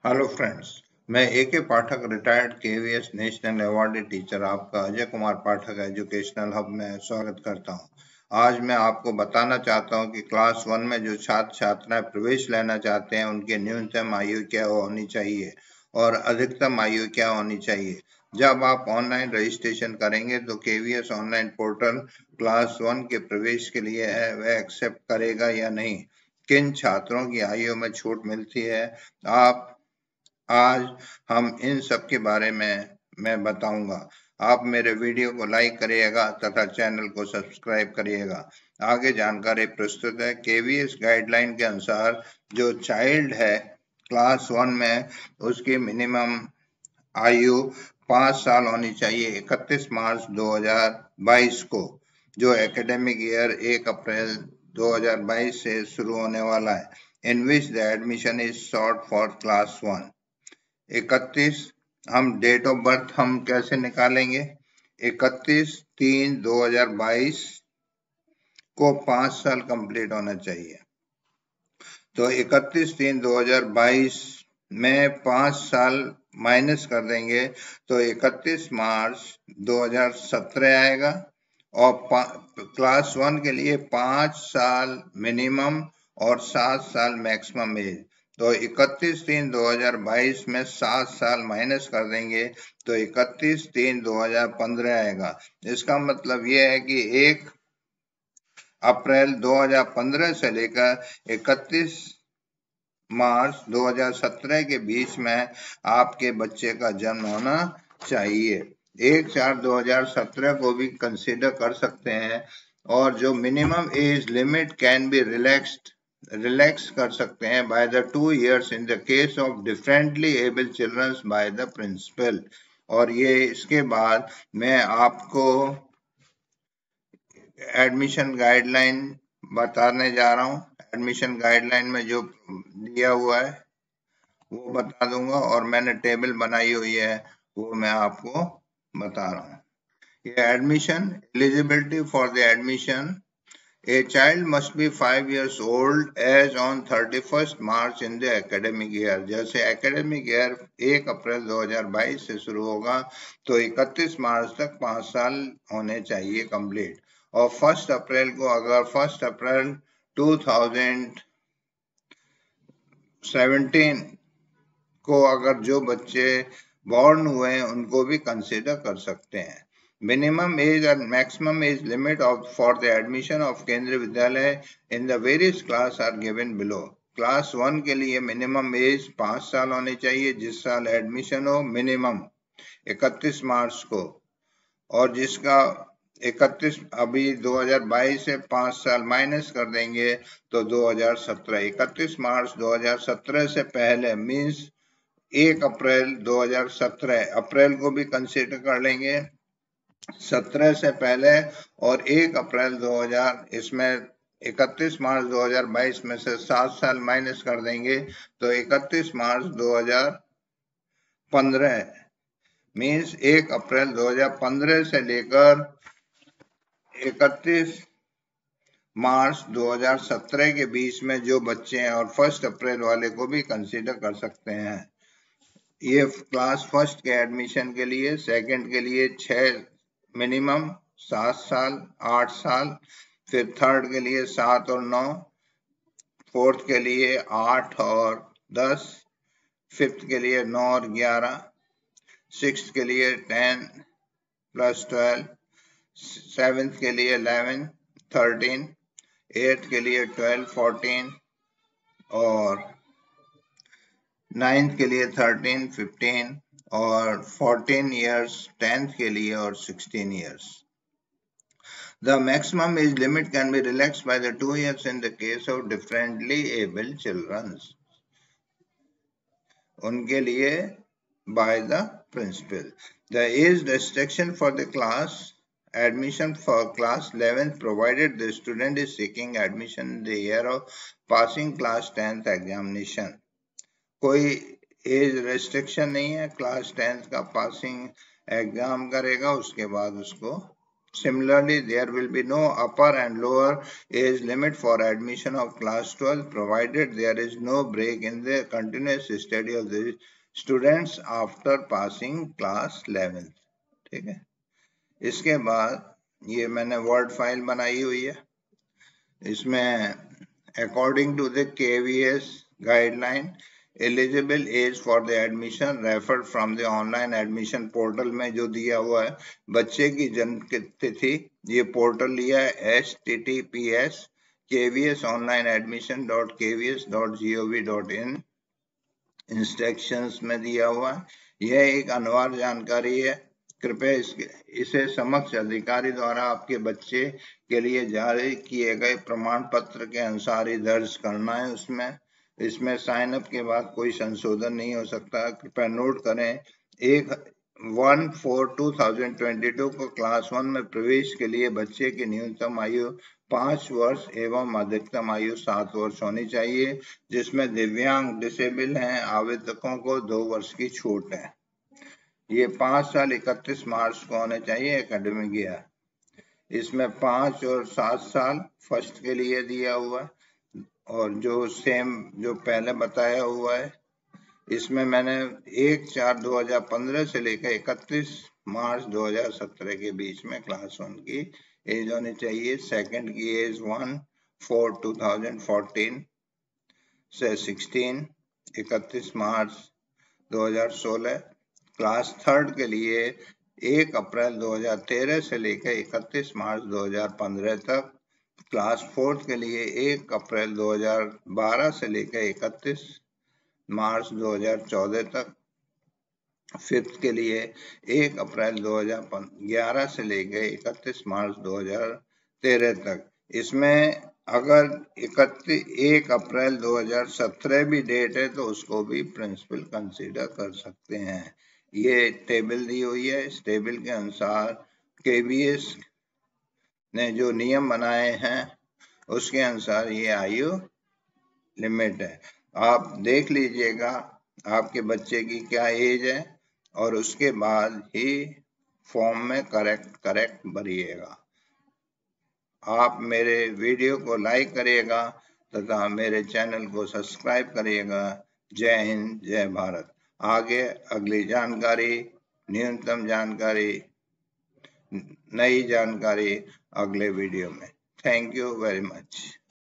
Hello friends, मैं A K. Pathak retired KVS national awardee teacher आपका Ajay Kumar Pathak educational hub में स्वागत करता हूं। आज मैं आपको बताना चाहता हूं कि क्लास 1 में जो छात्र छात्राएं प्रवेश लेना चाहते हैं उनकी न्यूनतम आयु क्या होनी चाहिए और अधिकतम आयु क्या होनी चाहिए। जब आप ऑनलाइन रजिस्ट्रेशन करेंगे तो केवीएस ऑनलाइन पोर्टल क्लास 1 के प्रवेश के लिए है वह एक्सेप्ट करेगा या नहीं, किन छात्रों की आयु में छूट मिलती है, आज हम इन सब के बारे में मैं बताऊंगा। आप मेरे वीडियो को लाइक करिएगा तथा चैनल को सब्सक्राइब करिएगा। आगे जानकारी प्रस्तुत है। केवीएस गाइडलाइन के अनुसार जो चाइल्ड है क्लास 1 में उसकी मिनिमम आयु 5 साल होनी चाहिए 31 मार्च 2022 को, जो एकेडमिक ईयर 1 अप्रैल 2022 से शुरू होने वाला है, in which the admission is short for class 1। 31 हम डेट ऑफ बर्थ हम कैसे निकालेंगे? 31/3/2022 को 5 साल कंप्लीट होना चाहिए। तो 31/3/2022 में 5 साल माइनस कर देंगे तो 31 मार्च 2017 आएगा और क्लास 1 के लिए 5 साल मिनिमम और 7 साल मैक्सिमम एज। तो 31/3/2022 में 7 साल माइनस कर देंगे तो 31/3/2015 आएगा। इसका मतलब यह है कि 1 अप्रैल 2015 से लेकर 31 मार्च 2017 के बीच में आपके बच्चे का जन्म होना चाहिए। 1/4/2017 को भी कंसीडर कर सकते हैं और जो minimum age limit can be relax कर सकते हैं by the 2 years in the case of differently able children by the principal. और ये इसके बाद मैं आपको एडमिशन गाइडलाइन बताने जा रहा हूँ। एडमिशन गाइडलाइन में जो दिया हुआ है वो बता दूंगा और मैंने टेबल बनाई हुई है वो मैं आपको बता रहा हूँ। ये admission eligibility for the admission, A child must be 5 years old as on 31st March in the academic year। जैसे एकेडमिक ईयर 1 अप्रैल 2022 से शुरू होगा तो 31 मार्च तक 5 साल होने चाहिए कंप्लीट। और 1 अप्रैल को अगर 1 अप्रैल 2017 को अगर जो बच्चे बॉर्न हुए हैं उनको भी कंसिडर कर सकते हैं। Minimum age and maximum age limit for the admission of केंद्रीय विद्यालय in the various class are given below। Class 1 के लिए मिनिमम एज 5 साल होनी चाहिए जिस साल एडमिशन हो, मिनिमम 31 मार्च को, और जिसका 31 अभी 2022 से 5 साल माइनस कर देंगे तो 2017। 31 मार्च 2017 से पहले मीन्स 1 अप्रैल 2017, अप्रैल को भी कंसिडर कर लेंगे 17 से पहले, और 1 अप्रैल 2000 इसमें 31 मार्च 2022 में से 7 साल माइनस कर देंगे तो 31 मार्च 2015 मीन्स 1 अप्रैल 2015 से लेकर 31 मार्च 2017 के बीच में जो बच्चे हैं और 1 अप्रैल वाले को भी कंसीडर कर सकते हैं। ये क्लास फर्स्ट के एडमिशन के लिए, सेकंड के लिए 6 मिनिमम 7 साल 8 साल, फिर थर्ड के लिए 7 और 9, फोर्थ के लिए 8 और 10, फिफ्थ के लिए 9 और 11, सिक्स्थ के लिए 10 + 12, सेवेंथ के लिए 11 13, एट्थ के लिए 12 14 और नाइन्थ के लिए 13 15 और 14 years 10th के लिए और 16 years। The maximum age limit can be relaxed by the 2 years in the case of differently able children, उनके लिए by the principal। The age restriction for the class admission for class 11 provided the student is seeking admission in the year of passing class 10th examination। कोई age restriction नहीं है, class 10th का passing exam करेगा उसके बाद उसको Similarly, there will be no upper and lower age limit for admission of class 12 provided there is no break in the continuous study of the students after passing class 11. ठीक है, इसके बाद ये मैंने वर्ड फाइल बनाई हुई है, इसमें according to the KVS guideline eligible age for the admission referred from the online admission portal में जो दिया हुआ है बच्चे की जन्म तिथि, ये पोर्टल लिया है https kvsonlineadmission.kvs.gov.in इंस्ट्रक्शंस में दिया हुआ है। यह एक अनिवार्य जानकारी है, कृपया इसे समक्ष अधिकारी द्वारा आपके बच्चे के लिए जारी किए गए प्रमाण पत्र के अनुसार ही दर्ज करना है। इसमें साइन अप के बाद कोई संशोधन नहीं हो सकता। कृपया नोट करें, 1/4/2022 को क्लास 1 में प्रवेश के लिए बच्चे की न्यूनतम आयु 5 वर्ष एवं अधिकतम आयु 7 वर्ष होनी चाहिए, जिसमें दिव्यांग डिसेबल हैं आवेदकों को 2 वर्ष की छूट है। ये 5 साल 31 मार्च को होने चाहिए एकेडमिक ईयर। इसमें 5 और 7 साल फर्स्ट के लिए दिया हुआ है और जो पहले बताया हुआ है इसमें मैंने 1/4/2015 से लेकर 31 मार्च 2017 के बीच में क्लास 1 की एज होनी चाहिए। सेकंड की एज 1/4/2014 से 16 31 मार्च 2016। क्लास थर्ड के लिए 1 अप्रैल 2013 से लेकर 31 मार्च 2015 तक। क्लास फोर्थ के लिए 1 अप्रैल 2012 से लेकर 31 मार्च 2014 तक। फिफ्थ के लिए 1 अप्रैल 2011 से लेकर 31 मार्च 2013 तक। इसमें अगर 1 अप्रैल 2017 भी डेट है तो उसको भी प्रिंसिपल कंसीडर कर सकते हैं। ये टेबल दी हुई है, इस टेबल के अनुसार केवीएस ने जो नियम बनाए हैं उसके अनुसार ये आयु लिमिट है। आप देख लीजिएगा आपके बच्चे की क्या एज है और उसके बाद ही फॉर्म में करेक्ट भरिएगा। आप मेरे वीडियो को लाइक करिएगा तथा मेरे चैनल को सब्सक्राइब करिएगा। जय हिंद, जय भारत। आगे अगली जानकारी, न्यूनतम जानकारी, नई जानकारी अगले वीडियो में। Thank you very much.